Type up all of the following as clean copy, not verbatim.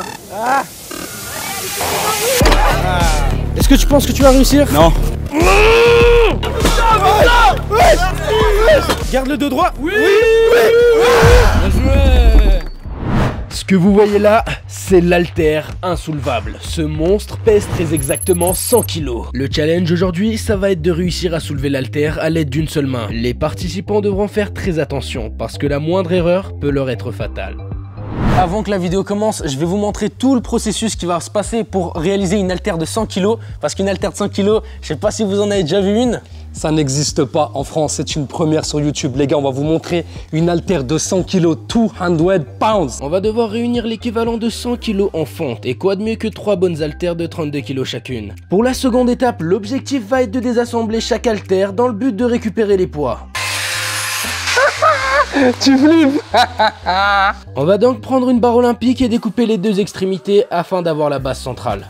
Ah. Est-ce que tu penses que tu vas réussir? Non. Garde le dos droit. Oui. Bien joué. Ce que vous voyez là, c'est l'haltère insoulevable. Ce monstre pèse très exactement 100 kg. Le challenge aujourd'hui, ça va être de réussir à soulever l'haltère à l'aide d'une seule main. Les participants devront faire très attention parce que la moindre erreur peut leur être fatale. Avant que la vidéo commence, je vais vous montrer tout le processus qui va se passer pour réaliser une haltère de 100 kg. Parce qu'une haltère de 100 kg, je sais pas si vous en avez déjà vu une. Ça n'existe pas en France, c'est une première sur YouTube. Les gars, on va vous montrer une haltère de 100 kg, 200 pounds. On va devoir réunir l'équivalent de 100 kg en fonte. Et quoi de mieux que 3 bonnes haltères de 32 kg chacune. Pour la seconde étape, l'objectif va être de désassembler chaque haltère dans le but de récupérer les poids. Tu flippes. On va donc prendre une barre olympique et découper les deux extrémités afin d'avoir la base centrale.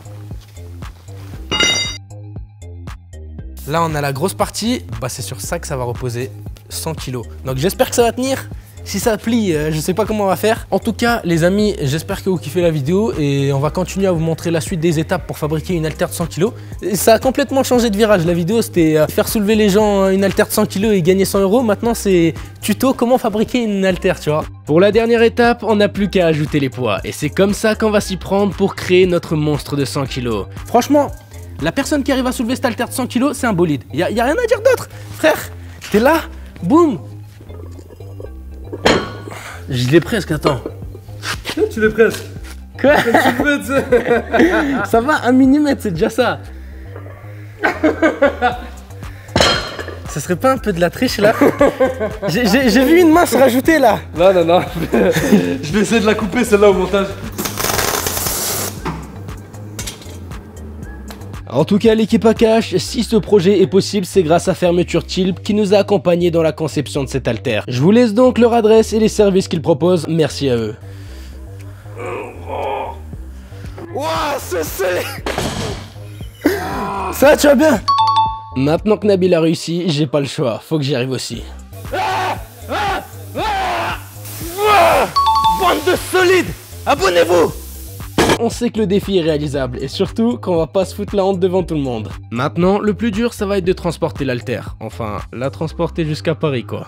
Là on a la grosse partie, bah c'est sur ça que ça va reposer 100 kg. Donc j'espère que ça va tenir. Si ça plie, je sais pas comment on va faire. En tout cas les amis, j'espère que vous kiffez la vidéo et on va continuer à vous montrer la suite des étapes pour fabriquer une haltère de 100 kg. Ça a complètement changé de virage. La vidéo c'était faire soulever les gens une haltère de 100 kg et gagner 100 €. Maintenant c'est tuto comment fabriquer une haltère, tu vois. Pour la dernière étape, on n'a plus qu'à ajouter les poids. Et c'est comme ça qu'on va s'y prendre pour créer notre monstre de 100 kg. Franchement, la personne qui arrive à soulever cette haltère de 100 kg, c'est un bolide. Y a rien à dire d'autre. Frère, t'es là, boum. Je l'ai presque, attends. Tu l'es presque. Quoi? Ça va, 1 mm, c'est déjà ça. Ça serait pas un peu de la triche là? J'ai vu une main se rajouter là. Non, non, non. Je vais essayer de la couper celle-là au montage. En tout cas l'équipe Akash, si ce projet est possible, c'est grâce à Fermeture Tilp qui nous a accompagnés dans la conception de cette haltère. Je vous laisse donc leur adresse et les services qu'ils proposent, merci à eux. Wouah, c'est ça va, tu vas bien? Maintenant que Nabil a réussi, j'ai pas le choix, faut que j'y arrive aussi. Bande de solides, abonnez-vous! On sait que le défi est réalisable et surtout qu'on va pas se foutre la honte devant tout le monde. Maintenant, le plus dur, ça va être de transporter l'haltère. Enfin, la transporter jusqu'à Paris, quoi.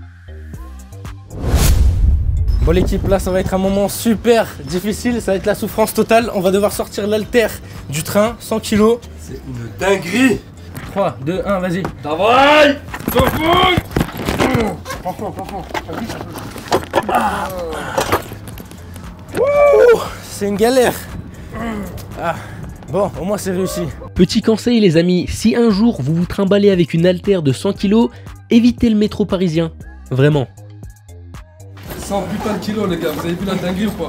Bon l'équipe, là ça va être un moment super difficile, ça va être la souffrance totale. On va devoir sortir l'haltère du train, 100 kg. C'est une dinguerie. 3, 2, 1, vas-y. Travail. C'est une galère. Ah, bon, au moins c'est réussi. Petit conseil les amis, si un jour vous vous trimballez avec une haltère de 100 kg, évitez le métro parisien. Vraiment. 100 putain de kilos les gars, vous avez vu la dinguerie ou pas?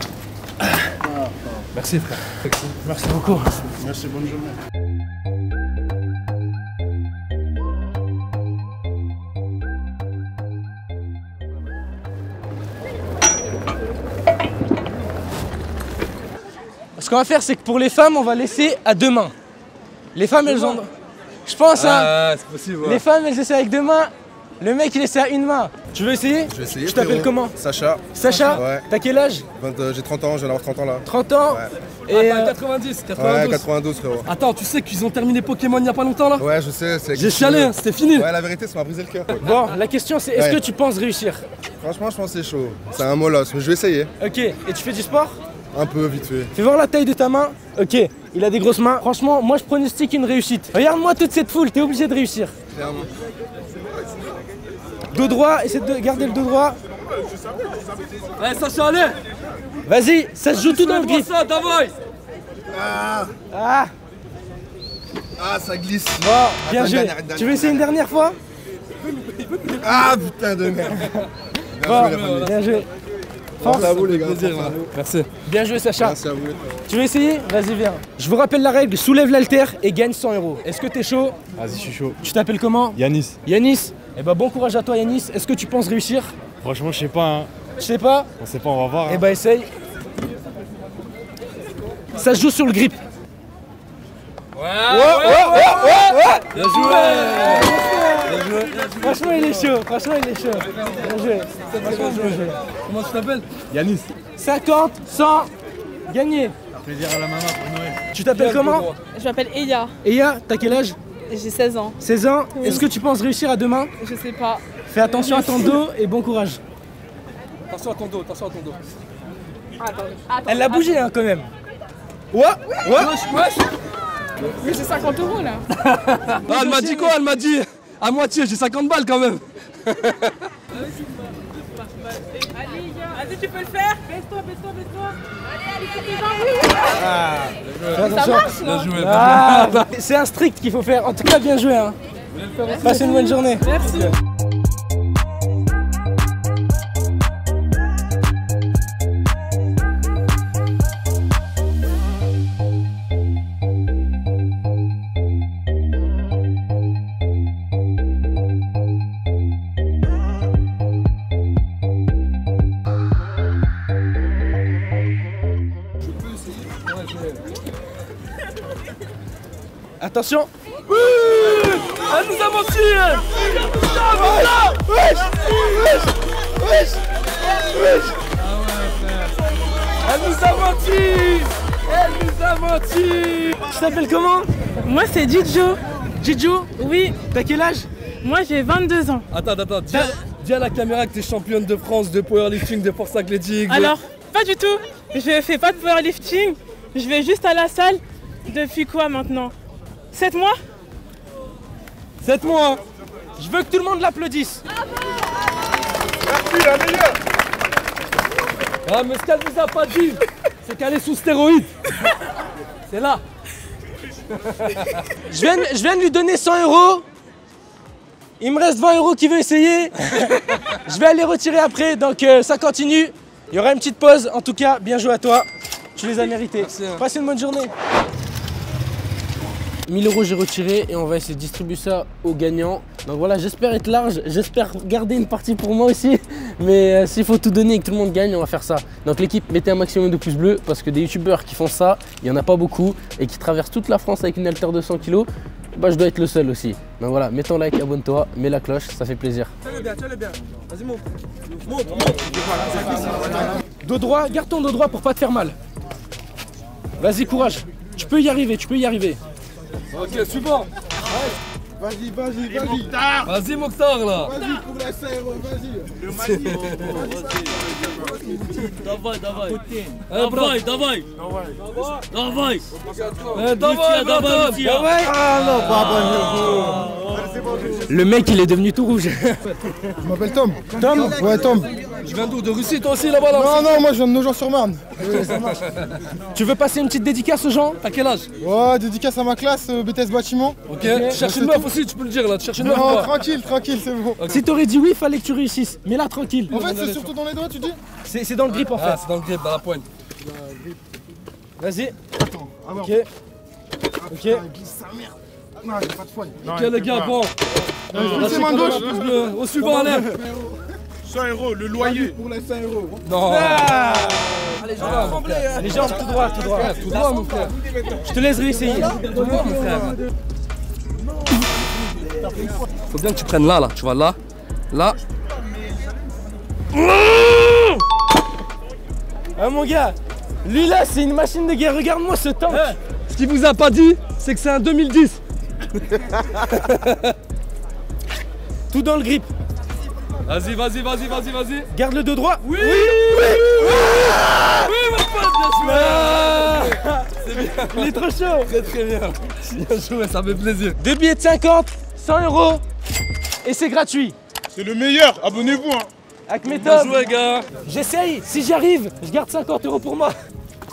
Merci frère. Merci beaucoup. Merci, bonne journée. Ce qu'on va faire, c'est que pour les femmes, on va laisser à 2 mains. Les femmes, elles ont... Je pense, hein. C'est possible, ouais. Les femmes, elles essaient avec 2 mains. Le mec, il essaie à 1 main. Tu veux essayer? Je vais essayer. Tu t'appelles comment? Sacha. Sacha? Ouais. T'as quel âge? J'ai 30 ans, je viens d'avoir 30 ans là. 30 ans? Ouais. Et 90, 92. Ouais, 92 frérot. Attends, tu sais qu'ils ont terminé Pokémon il y a pas longtemps là? Ouais, je sais, c'est. J'ai chialé, hein, c'était fini. Ouais, la vérité, ça m'a brisé le cœur. Bon, la question c'est, est-ce Ouais. que tu penses réussir? Franchement, je pense que c'est chaud. C'est un molosse, mais je vais essayer. Ok, et tu fais du sport? Un peu, vite fait. Fais voir la taille de ta main. Ok, il a des grosses mains. Franchement, moi je pronostique une réussite. Regarde-moi toute cette foule, t'es obligé de réussir. Clairement. Dos droit, essaie de garder le dos droit. Allez, Sacha, allez. Vas-y, ça se joue tout dans le grip. Ça, Davoy. Ah, Ah, ça glisse. bon, bien Attends, joué. une dernière, Tu veux essayer une dernière fois? Ah, putain de merde. Bon, Bien joué, la famille. bien joué. Merci à vous, les gars. Plaisir, Merci à vous. Merci. Bien joué Sacha. Merci à vous. Tu veux essayer? Vas-y, viens. Je vous rappelle la règle, soulève l'haltère et gagne 100 €. Est-ce que t'es chaud? Vas-y, je suis chaud. Tu t'appelles comment? Yanis. Yanis? Eh ben bon courage à toi Yanis. Est-ce que tu penses réussir? Franchement, je sais pas. Hein. Je sais pas. On sait pas, on va voir. Eh Hein. ben essaye. Ça se joue sur le grip. Bien joué. Franchement il est chaud. Franchement il est chaud. Bien joué. Franchement bien joué. Comment tu t'appelles? Yanis. 50, 100. Gagné. Plaisir à la maman pour Noël. Tu t'appelles comment? Je m'appelle Eya, Eya, t'as quel âge? j'ai 16 ans. 16 ans. Est-ce que tu penses réussir à demain? Je sais pas. Fais attention à ton dos et bon courage. Attention à ton dos, attention à ton dos. Attends. Elle l'a bougé hein, quand même. Ouais. Mais j'ai 50 € là. Ah, elle m'a dit quoi? Elle m'a dit à moitié, j'ai 50 balles quand même. Vas-y, tu peux le faire. Baisse-toi. Allez, ça marche, non? Ah, c'est un strict qu'il faut faire. En tout cas, bien joué. Hein. Passez une bonne journée. Merci. Attention. Elle nous a menti. Elle nous a menti. Tu t'appelles comment? Moi, c'est Didjo. Didjo? Oui, T'as quel âge? moi j'ai 22 ans. Attends, dis à la caméra que t'es championne de France de powerlifting, de force athlétique. Alors, pas du tout. Je fais pas de powerlifting. Je vais juste à la salle depuis quoi maintenant? 7 mois? 7 mois. Je veux que tout le monde l'applaudisse. Merci, la meilleure. Ah, mais ce qu'elle vous a pas dit, c'est qu'elle est sous stéroïdes. C'est là. Je viens de lui donner 100 €. Il me reste 20 € qui veut essayer. Je vais aller retirer après, donc ça continue. Il y aura une petite pause. En tout cas, bien joué à toi. Tu les as mérités. Merci, hein. Passez une bonne journée. 1000 € j'ai retiré et on va essayer de distribuer ça aux gagnants. Donc voilà, j'espère être large, j'espère garder une partie pour moi aussi. Mais s'il faut tout donner et que tout le monde gagne, on va faire ça. Donc l'équipe, mettez un maximum de pouces bleus parce que des youtubeurs qui font ça, il n'y en a pas beaucoup et qui traversent toute la France avec une haltère de 100 kg, bah je dois être le seul aussi. Donc voilà, mets ton like, abonne-toi, mets la cloche, ça fait plaisir. Tiens-le bien. Vas-y, monte. Dos droit, garde ton dos droit pour pas te faire mal. Vas-y, courage. Tu peux y arriver, tu peux y arriver. Ok, suivant. Vas-y. Vas-y, Mokhtar, là. Vas-y, pour la 5 €, vas-y. Давай. Le mec, il est devenu tout rouge. Je m'appelle Tom. Tom, Ouais, Tom. Je viens d'où? De Russie, toi aussi, là-bas, là? Non, moi je viens de Nogent-sur-Marne. tu veux passer une petite dédicace aux gens? T'as quel âge? Ouais, dédicace à ma classe, BTS bâtiment. Ok. Tu cherches une meuf aussi, tu peux le dire, là. Tu cherches une meuf ou Non, pas? tranquille, c'est bon. Si t'aurais dit oui, fallait que tu réussisses. Mais là, tranquille. En fait, c'est surtout dans les doigts, tu dis? C'est dans le grip en Ah, fait. c'est dans le grip, dans la pointe. Vas-y. Ah ouais. Ok. Ok. Il glisse sa merde. Non, j'ai pas de folie. Ok, les gars, bon. C'est main gauche. Au suivant, allez. 100 € le loyer. Pour les 5 €. Non. Les jambes tout droit, tout droit. Tout droit, mon frère. Je te laisse réessayer. Tout droit, mon frère. Faut bien que tu prennes là, tu vois, là. Là. Ah mon gars, lui là c'est une machine de guerre, regarde-moi ce tank. Ce qu'il vous a pas dit, c'est que c'est un 2010. Tout dans le grip. Vas-y. Garde le dos droit. Oui, mon pote, bien joué. C'est bien. Il est trop chaud. Très bien. Bien joué, ça fait plaisir. 2 billets de 50, 100 € et c'est gratuit. C'est le meilleur, abonnez-vous. Hein. Avec mes Bien tops. joué, gars. J'essaye, si j'y arrive, je garde 50 € pour moi.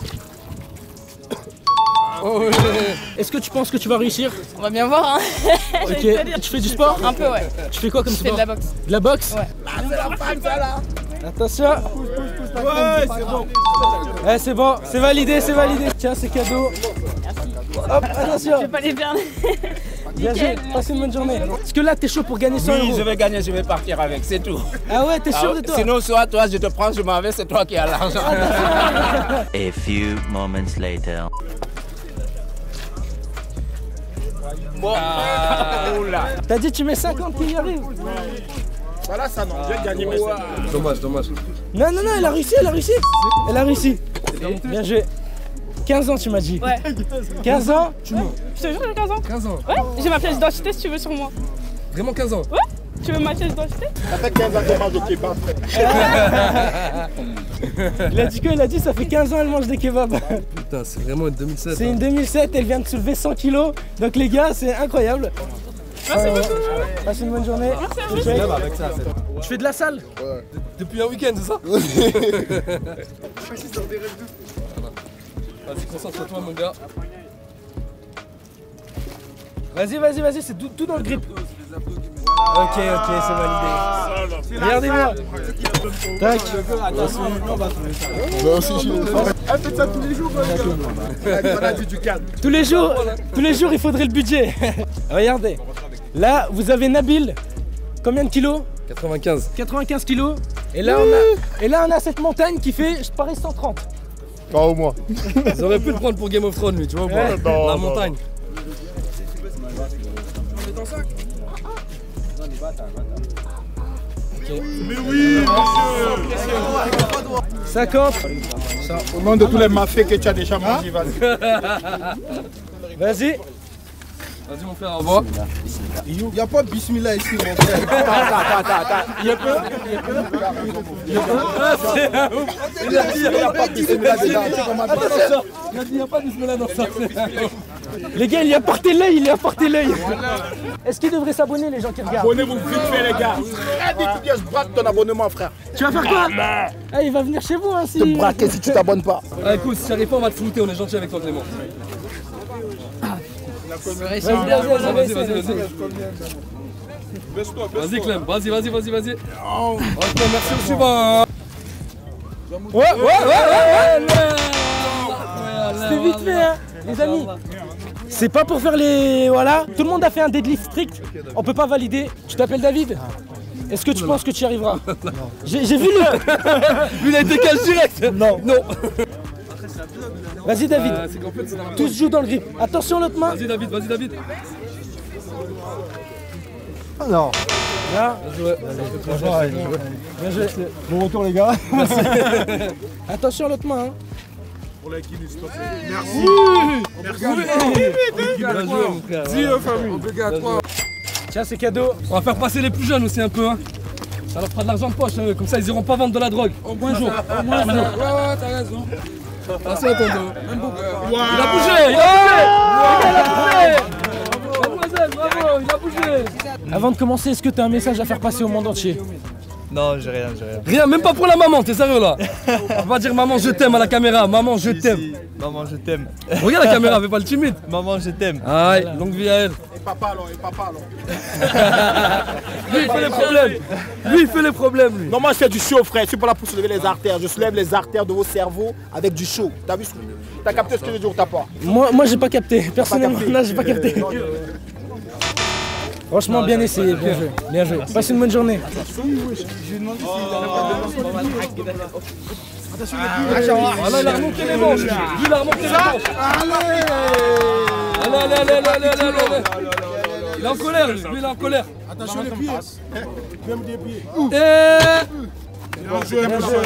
Oh, ouais. Est-ce que tu penses que tu vas réussir? On va bien voir, hein. Ok. Tu fais du sport? Un peu, ouais. Tu fais quoi comme Je fais sport? de la boxe. De la boxe? Ouais. Attention. Ouais, c'est bon. Ouais, c'est bon, c'est validé. Tiens, c'est cadeau. Merci. Hop, attention. Je vais pas les perdre. Bien joué, passez une bonne journée. Est-ce que là, t'es chaud pour gagner 100 Oui, je €? vais gagner, je vais partir avec, c'est tout. Ah ouais, t'es sûr de toi? Sinon, soit toi, je te prends, je m'en vais, c'est toi qui as l'argent. A few moments later. Bon, oula. T'as dit tu mets 50 qui y arrive? Voilà, ça non, j'ai gagné mes 5 €. Dommage. Non, elle a réussi. Elle a réussi. Bien joué. 15 ans, tu m'as dit. Ouais. 15 ans? Je te jure, j'ai 15 ans. 15 ans. Ouais, j'ai ma pièce d'identité si tu veux sur moi. Vraiment 15 ans. Ouais, tu veux ma pièce d'identité? Ça fait 15 ans qu'elle mange au kebab. Il a dit quoi? Il a dit ça fait 15 ans elle mange des kebabs. Putain, c'est vraiment une 2007. C'est une 2007, elle vient de soulever 100 kilos. Donc les gars, c'est incroyable. Merci beaucoup. Passe une bonne journée. Merci à vous. Tu fais de la salle? Depuis un week-end, c'est ça? Vas-y, concentre-toi, mon gars. Vas-y, c'est tout dans le grip. Ok, c'est validé. Regardez-moi. Tac. Elle fait ça tous les jours, Tous les jours, il faudrait le budget. Regardez. Là, vous avez Nabil. Combien de kilos? 95. 95 kilos. Et là, on a cette montagne qui fait, je parie, 130. Pas au moins. Ils auraient pu le prendre pour Game of Thrones, lui, tu vois, ou pas? Non, La non. montagne. Mais oui, monsieur. 50. Au nom de tous les mafieux que tu as déjà mangé, vas-y. Vas-y. Vas-y, mon frère, au revoir. Il n'y a pas de bismillah ici, mon frère. Attends. Il y a peu. Il a dit, Il n'y a pas de bismillah dedans. Tu comprends pas? il a dit, il n'y a pas de bismillah dans ça. Les gars, il y a porté l'œil, Est-ce qu'ils devraient s'abonner, les gens qui regardent? Abonnez-vous vite fait, les gars. Frère, je braque ton abonnement, frère. Tu vas faire quoi? Ah, il va venir chez vous, hein, si... Te braquer si tu t'abonnes pas. Ah, écoute, si j'arrive pas, on va te flouter, on est gentil avec toi, Clément. Vas-y. Vas-y, Clem, vas-y. Ok, merci au suivant. Ouais. C'était vite fait, hein, les amis. C'est pas pour faire les... Voilà. Tout le monde a fait un deadlift strict. On peut pas valider. Tu t'appelles David? Est-ce que tu penses que tu y arriveras? J'ai vu le... Lui, il a été cash direct. Non. Vas-y, David. C'est qu'en fait, c'est dans la... Tous jouent dans le grip. Attention, l'autre main. Vas-y, David. Ah non. Là. Bien joué. Bon retour, les gars. Attention, l'autre main. Hein. Pour la Guinness, s'il te plaît. Merci. Bien joué, mon frère. Dis, famille. Tiens, c'est cadeau. On va faire passer les plus jeunes aussi un peu, hein. Ça leur fera de l'argent de poche, hein. Comme ça ils iront pas vendre de la drogue. Au moins un jour. Ouais, t'as raison. Attention, tonton. Wow. Il a bougé. Mademoiselle, bravo, il a bougé. Avant de commencer, est-ce que tu as un message à faire passer au monde entier? Non, j'ai rien. Rien, même pas pour la maman, t'es sérieux là? On va dire maman je t'aime à la caméra, maman je t'aime. Maman, je t'aime. Regarde la caméra, fais pas le timide. Maman, je t'aime. Aïe, longue vie à elle. Et papa alors. Lui il fait les problèmes. Lui. Non, moi je fais du chaud, frère. Je suis pas là pour soulever les artères. Je soulève les artères de vos cerveaux avec du chaud. T'as vu? T'as capté ce que je veux dire ou t'as pas? Moi j'ai pas capté. Personnellement, capté. non, j'ai pas capté. Franchement, bien essayé, bien joué. Passe une bonne journée. Voilà, il a remonté les manches. Lui, il a remonté les manches. Allez. Il est en colère, lui, il est en colère. Attention les pieds. Même des pieds. Bien joué, monsieur.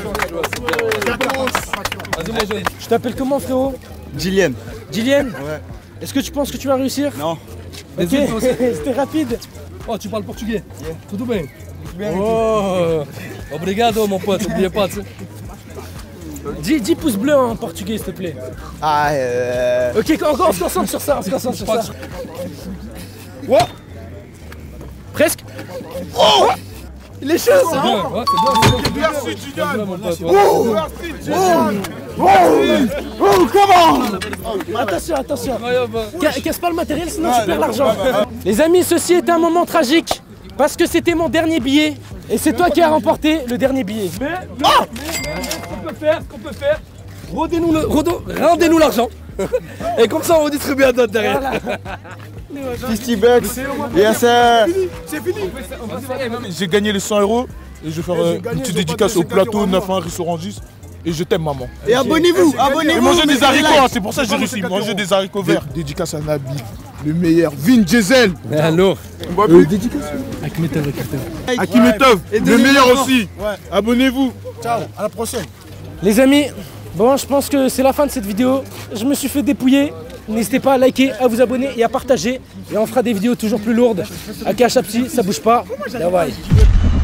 Vas-y, mon jeune. Tu t'appelles comment, frérot? Jillian. Jillian? Ouais. Est-ce que tu penses que tu vas réussir? Non. Ok, c'était rapide. Oh, tu parles portugais? Tudo bem? Oh, obrigado, mon pote, n'oubliez pas, tu sais. 10 pouces bleus en portugais, s'il te plaît. Ah, Ok, on se concentre sur ça, Wow. Presque. Oh, il est chaud, C'est bien, ouais, c'est bien. Merci, Julian. Mon pote, ouais. Merci, Julian. Attention. Ouais, bah. Casse pas le matériel, sinon tu perds l'argent. Les amis, ceci est un moment tragique. Parce que c'était mon dernier billet. Et c'est toi qui as remporté le dernier billet. Mais ce qu'on peut faire, rendez-nous l'argent. Et comme ça, on redistribue à d'autres derrière. Voilà. 50 bucks. Yes, sir. C'est fini. J'ai gagné les 100 € et je vais faire une petite dédicace au plateau 9-1 restaurant 10. Et je t'aime, maman. Et abonnez-vous. Et mangez des haricots, hein, c'est pour ça que j'ai réussi. Manger des haricots verts. Dédicace à Nabil, le meilleur. Vin Diesel. Alors, Akimetov, le meilleur aussi. Abonnez-vous. Ciao, à la prochaine. Les amis, Bon, je pense que c'est la fin de cette vidéo. Je me suis fait dépouiller. N'hésitez pas à liker, à vous abonner et à partager. Et on fera des vidéos toujours plus lourdes. AK Chapsi, ça bouge pas. Bye bye.